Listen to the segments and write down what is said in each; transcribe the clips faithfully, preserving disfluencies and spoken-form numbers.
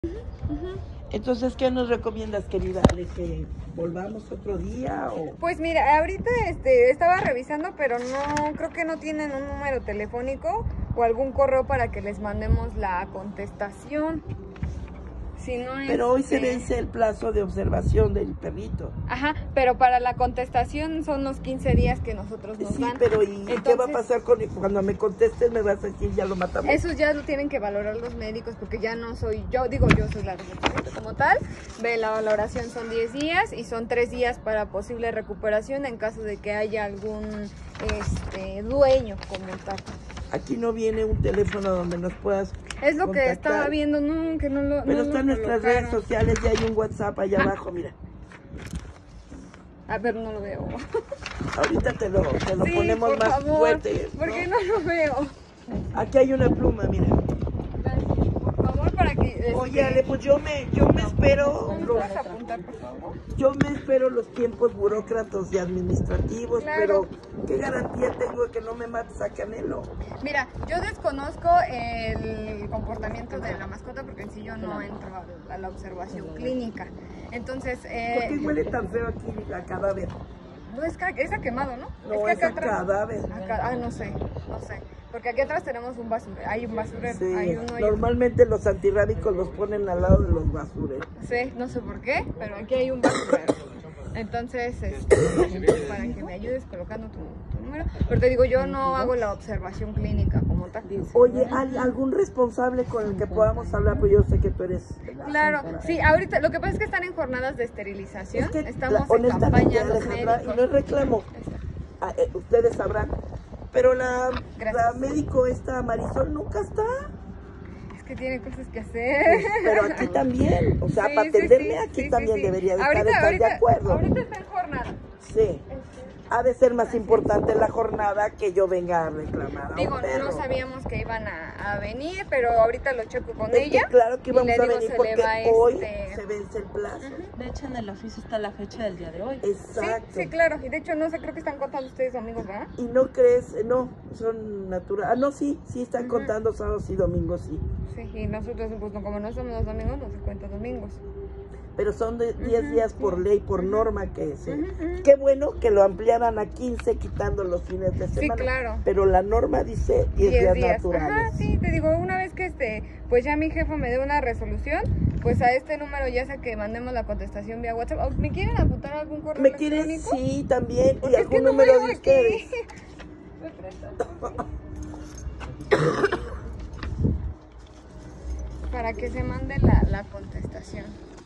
Uh-huh. Entonces, ¿qué nos recomiendas, querida Ale? ¿Que volvamos otro día o...? Pues mira, ahorita este, estaba revisando, pero no, creo que no tienen un número telefónico o algún correo para que les mandemos la contestación. Si no, pero este... hoy se vence el plazo de observación del perrito. Ajá, pero para la contestación son los quince días que nosotros nos sí, dan. pero ¿y Entonces, qué va a pasar con cuando me contestes? ¿Me vas a decir ya lo matamos? Eso ya lo tienen que valorar los médicos, porque ya no soy yo, digo yo soy la representante como tal. Ve, la valoración son diez días y son tres días para posible recuperación en caso de que haya algún este, dueño como tal. Aquí no viene un teléfono donde nos puedas Es lo contactar. Que estaba viendo, no, que no lo Pero no están lo nuestras colocaron. redes sociales y hay un WhatsApp allá Ah. abajo, mira. A ver, no lo veo. Ahorita te lo, te lo Sí, ponemos por más favor, fuerte. porque ¿no? no lo veo. Aquí hay una pluma, mira. Por favor, para que... Este... Oye, Ale, pues yo me, yo me espero... ¿Me los, puedes apuntar, por favor? yo me espero los tiempos burócratas y administrativos, Claro. pero ¿qué garantía tengo de que no me mates a Canelo? Mira, yo desconozco el comportamiento de la mascota porque en sí yo no entro a, a la observación clínica. Entonces, eh, ¿Por qué huele tan feo aquí la cadáver? no es, es a quemado, ¿no? No, es es que a acá atrás, cadáver. acá, ah, no sé, no sé. Porque aquí atrás tenemos un basurero, hay un basurero, Sí, hay uno y normalmente los antirrábicos los ponen al lado de los basureros. sí, no sé por qué, pero aquí hay un basurero. Entonces, este, para que me ayudes colocando tu, tu número. Pero te digo, yo no hago la observación clínica como tal. Oye, ¿hay algún responsable con el que podamos hablar? Pues yo sé que tú eres... Claro, sí, ahorita lo que pasa es que están en jornadas de esterilización, Es que, estamos la, en campaña los Alejandra, médicos. y no es reclamo, ah, eh, ustedes sabrán, pero la, la médico esta Marisol nunca está. Es que tiene cosas que hacer. Pues, pero aquí también, o sea, Sí, para sí, atenderme sí, aquí sí, también sí, sí. debería de ahorita, estar, ahorita, estar de acuerdo. Ahorita está en jornada. Sí. Ha de ser más importante la jornada que yo venga a reclamar a Digo, un perro. no sabíamos que iban a, a venir, pero ahorita lo checo con Es que ella. claro que íbamos y le a digo, venir se porque le va hoy este... se vence el plazo. Uh-huh. De hecho, en el oficio está la fecha del día de hoy. Exacto. Sí, sí, claro. Y de hecho, no sé, creo que están contando ustedes domingos, ¿verdad? Y no crees, no, son naturales. Ah, no, sí, sí están uh-huh. contando sábados y domingos, sí. Sí, y nosotros, pues como no somos los domingos, no se cuenta domingos. Pero son de diez uh-huh, días por sí. ley, por uh-huh. norma que se... Uh-huh. Qué bueno que lo ampliaran a quince quitando los fines de semana. Sí, claro. Pero la norma dice diez días, días naturales. Ajá, sí, te digo, una vez que este, pues ya mi jefa me dé una resolución, pues a este número ya sea que mandemos la contestación vía WhatsApp. ¿Me quieren apuntar algún correo ¿Me electrónico? quieren? Sí, también. Porque y algún es que no número de aquí. ustedes. Me prestan. Para que se mande la, la contestación.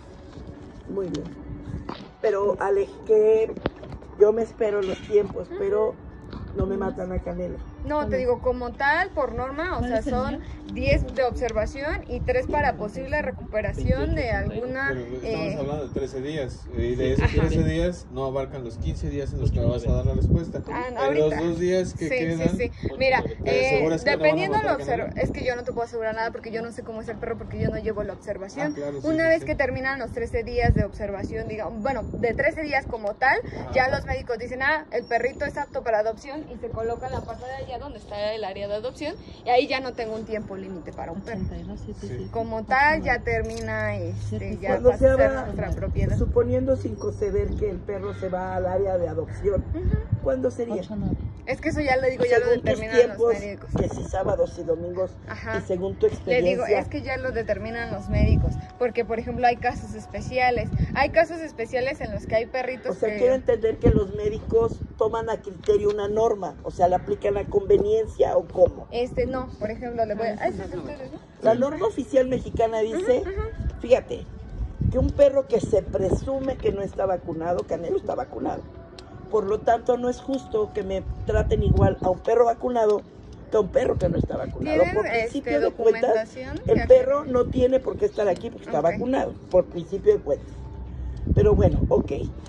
Muy bien. Pero, Ale, que yo me espero los tiempos, pero no me matan a Canelo. No, te digo, como tal, por norma, o sea, son diez de observación y tres para posible recuperación de alguna... Pero estamos eh, hablando de trece días, y de esos trece días no abarcan los quince días en los que vas a dar la respuesta. Ah, en ahorita. los dos días que sí, quedan... Sí, sí, Mira, eh, dependiendo de la observación, es que yo no te puedo asegurar nada porque yo no sé cómo es el perro, porque yo no llevo la observación. Ah, claro, sí, Una sí, vez sí. que terminan los trece días de observación, digamos, bueno, de trece días como tal, ah. ya los médicos dicen, ah, el perrito es apto para adopción y se coloca en la parte de allá donde está el área de adopción y ahí ya no tengo un tiempo límite para un perro. Sí. Como tal, ya termina, este, ya Cuando pasa se a ser habla, nuestra propiedad. suponiendo sin conceder que el perro se va al área de adopción, uh-huh. ¿cuándo sería? Es que eso ya le digo, ya según lo determinan tiempos, los médicos. Que si sábados y domingos, Ajá. y según tu experiencia. Le digo, es que ya lo determinan los médicos, porque por ejemplo hay casos especiales, hay casos especiales en los que hay perritos O sea, que... quiero entender que los médicos toman a criterio una norma, o sea, la aplican a conveniencia o cómo. Este no, por ejemplo, le voy a... Ah, ¿este es ustedes, no? La norma oficial mexicana dice, uh-huh, uh-huh. fíjate, que un perro que se presume que no está vacunado, Canelo está vacunado. Por lo tanto, no es justo que me traten igual a un perro vacunado que a un perro que no está vacunado. Por principio este, de cuentas, el perro no tiene por qué estar aquí porque está okay. vacunado, por principio de cuentas. Pero bueno, ok.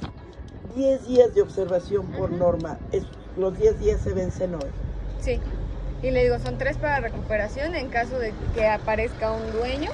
diez días de observación por uh-huh. norma. Es, los diez días se vencen hoy. Sí. Y le digo, son tres para recuperación en caso de que aparezca un dueño,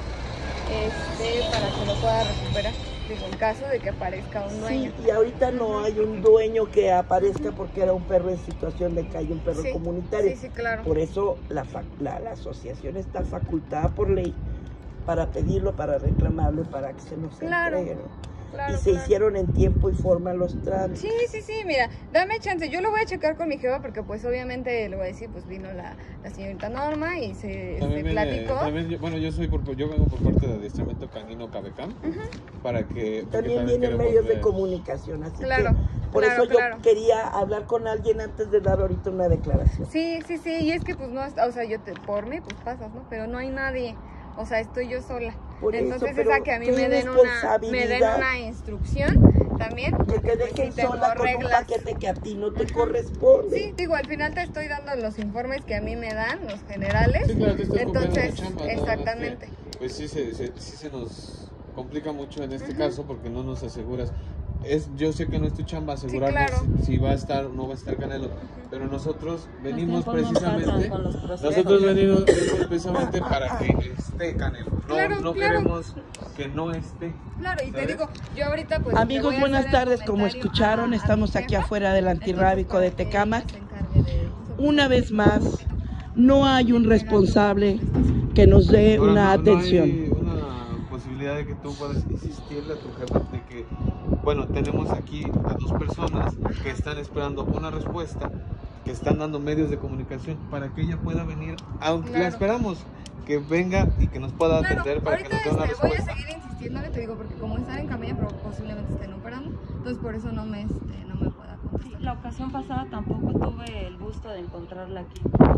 este, para que lo pueda recuperar. Digo, en caso de que aparezca un dueño. Sí, y ahorita no hay un dueño que aparezca porque era un perro en situación de calle, un perro sí, comunitario. Sí, sí, claro. Por eso la, la, la asociación está facultada por ley para pedirlo, para reclamarlo, para que se nos Claro. entregue, ¿no? Claro, y se claro. hicieron en tiempo y forma los trámites. Sí, sí, sí, mira, dame chance, yo lo voy a checar con mi jefa porque pues obviamente le voy a decir, pues vino la, la señorita Norma y se, se También viene- platicó. también yo- bueno, yo soy por, yo vengo por parte del adiestramiento canino Cabecam para que porque También vienen queremos medios de ver- comunicación, así Claro, que por claro, eso yo claro. quería hablar con alguien antes de dar ahorita una declaración. Sí, sí, sí, y es que pues no, o sea, yo te, por mí pues pasas, ¿no? Pero no hay nadie, o sea, estoy yo sola. Por eso, Entonces pero es a que a mí qué me den, una, me den irresponsabilidad una instrucción también. Que te pues, dejen sí tengo sola con un reglas. paquete que a ti no te corresponde. Sí, digo, al final te estoy dando los informes que a mí me dan, los generales. Sí, claro, te estás cumpliendo Entonces, la chamba, nada más exactamente. que, pues sí se, se- sí se nos complica mucho en este caso porque no nos aseguras. Es, yo sé que no es tu chamba asegurarnos claro. si, si va a estar o no va a estar Canelo, pero nosotros venimos tiempos no pasan precisamente, con los procesos. nosotros venimos, venimos precisamente para que esté Canelo. No, Claro, no claro. queremos que no esté. Claro, y te ¿Sabes? digo, yo ahorita pues... Amigos, le voy a buenas hacer el tardes. Como comentario escucharon, a- a mi estamos aquí jefa. afuera del antirrábico de Entonces, para que Tecámac. ella se encargue de- Una vez más, no hay un responsable que nos dé Ahora, una no- no atención. hay una posibilidad de que tú puedas insistirle a tu jefa de que, bueno, tenemos aquí a dos personas que están esperando una respuesta, que están dando medios de comunicación para que ella pueda venir, aunque la Claro. esperamos que venga y que nos pueda Claro, atender para que ahorita nos dé una este, voy a respuesta. seguir insistiéndole, te digo, porque como están en campaña, pero posiblemente estén operando, entonces por eso no me, este, no me pueda Sí, contestar. la ocasión pasada tampoco tuve el gusto de encontrarla aquí.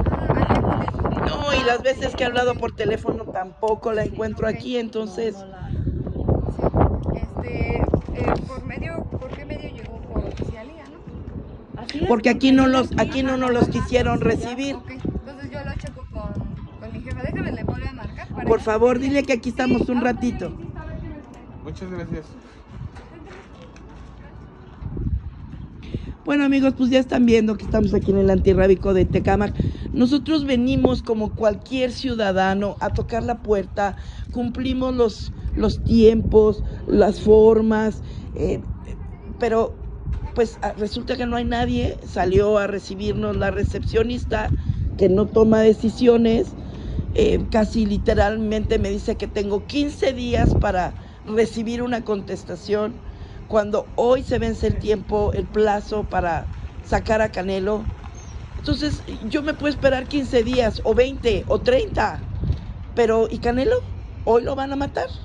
Ah, No, y las veces que he hablado por teléfono tampoco la encuentro Ok. aquí, entonces... No, no la- sí, este, eh, por medio, ¿por qué medio llegó por oficialía, no? Así es, Porque aquí no los, aquí aquí no nos los quisieron recibir. Ok, entonces yo lo checo con, con mi jefa, déjame le vuelvo a marcar para Por que- favor, dile que aquí estamos un ratito. Muchas gracias. Bueno, amigos, pues ya están viendo que estamos aquí en el antirrábico de Tecámac. Nosotros venimos como cualquier ciudadano a tocar la puerta, cumplimos los, los tiempos, las formas, eh, pero pues ah, resulta que no hay nadie. Salió a recibirnos la recepcionista que no toma decisiones, eh, casi literalmente me dice que tengo quince días para recibir una contestación, cuando hoy se vence el tiempo, el plazo para sacar a Canelo. Entonces yo me puedo esperar quince días o veinte o treinta, pero ¿y Canelo? ¿Hoy lo van a matar?